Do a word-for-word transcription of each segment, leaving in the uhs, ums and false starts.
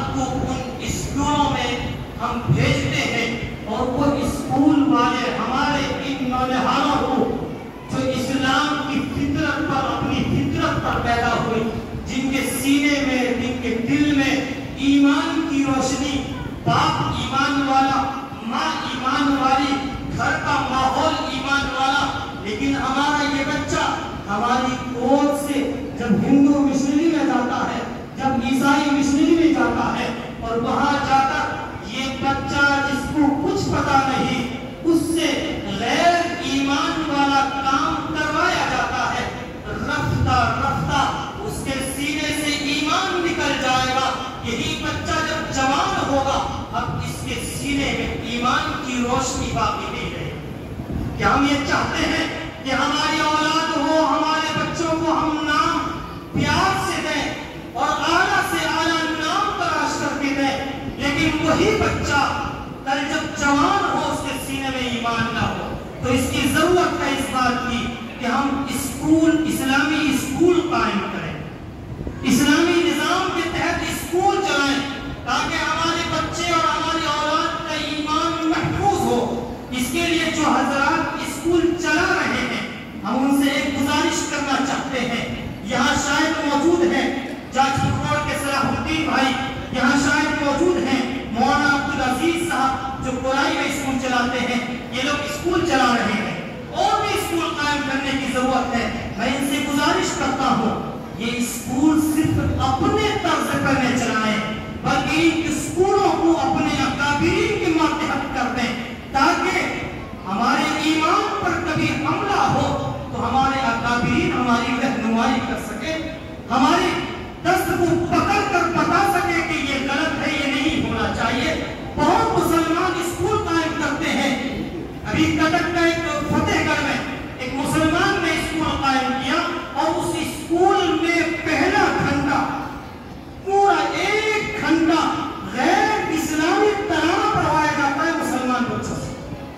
اولاد کو ان اسکولوں میں ہم بھیجتے ہیں اور وہ اسکول والے ہمارے ان نوجوانوں کو جو اسلام کی فطرت پر اپنی فطرت پر پیدا ہوئی، جن کے سینے میں جن کے دل میں ایمان کی روشنی، باپ ایمان والا، ماں ایمان والی، گھر کا ماحول ایمان والا، لیکن ہمارا یہ بچہ ہماری گود سے جب ہندو مشنری میں جاتا ہے، جب عیسائی مشنری میں جاتا ہے اور وہاں جا کر یہ بچہ جس کو کچھ پتا نہیں اس سے غیر ایمان والا کام کروایا جاتا ہے، رفتہ رفتہ اس کے سینے سے ایمان نکل جائے گا۔ یہی بچہ جب جوان ہوگا اب اس کے سینے میں ایمان کی روشنی باقی نہیں رہے۔ کیا ہم یہ چاہتے ہیں کہ ہماری اولاد ہو، ہمارے بچوں کو ہم نام پیار سے دیں اور اعلیٰ سے اعلیٰ نام تلاش کر کے دیں، لیکن وہی بچہ کل جب جوان ہو اس کے سینے میں ایمان نہ ہو؟ تو اس کی ضرورت ہے اس بات کی کہ ہم اسکول، اسلامی اسکول قائم کریں، اسلامی نظام کے تحت اسکول چلائیں تاکہ ہمارے بچے اور ہماری اولاد کا ایمان محفوظ ہو۔ اس کے لیے جو حضرات اسکول چلا رہے ہیں ہم ان سے ایک گزارش کرنا چاہتے ہیں، یہاں شاید موجود ہیں جاجپور روڈ کے صلاح الدین بھائی، یہاں شاید موجود ہیں مولانا عبدالعزیز صاحب جو کورائی میں اسکول چلاتے ہیں، یہ لوگ اسکول چلا رہے ہیں، اور بھی اسکول قائم کرنے کی ضرورت ہے۔ میں ان سے گزارش کرتا ہوں یہ اسکول صرف اپنے طرز پر نہ چلائیں بلکہ ان اسکولوں کو اپنے اکابرین کے ماتحت کر دیں تاکہ ہمارے ایمان پر کبھی حملہ ہو تو ہمارے اکابرین ہماری رہنمائی کر سکے، ہماری دست کو پکڑ کر بتا سکے کہ یہ غلط ہے، یہ نہیں ہونا چاہیے۔ بہت مسلمان اسکول قائم کرتے ہیں، ابھی کٹک کا ایک فتح گڑھ میں ایک مسلمان نے اسکول قائم کیا اور اس اسکول میں پہلا گھنٹہ پورا ایک گھنٹہ غیر اسلامی ترانہ پڑھوایا جاتا ہے مسلمان بچوں سے،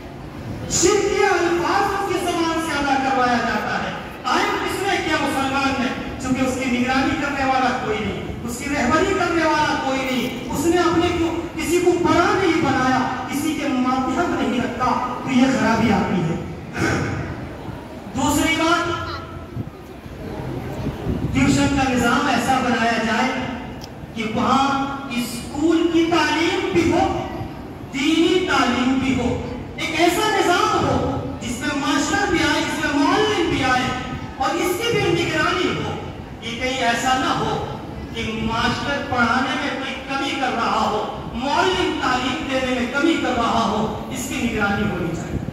شرکیہ الفاظ اس کی زبان سے ادا کروایا جاتا ہے۔ قائم کس نے کیا؟ مسلمان نے، چونکہ اس کی نگرانی کرنے والا کوئی نہیں، اس کی رہبری کرنے والا کوئی نہیں، اس نے اپنے کو کسی کو بڑا نہیں بنایا، کسی کے ماتحت نہیں رکھا، تو یہ خرابی آتی ہے۔ دوسری بات، ٹیوشن کا نظام ایسا بنایا جائے کہ وہاں اسکول کی تعلیم بھی ہو، دینی تعلیم بھی ہو، ایک ایسا نظام ہو جس میں ماسٹر بھی آئے، جس میں معلم بھی آئے اور اس کی بھی نگرانی ہو۔ یہ کہیں ایسا نہ ہو کہ ماسٹر پڑھانے میں کوئی کمی کر رہا ہو، معلم تعلیم دینے میں کمی کر رہا ہو، اس کی نگرانی ہونی چاہیے۔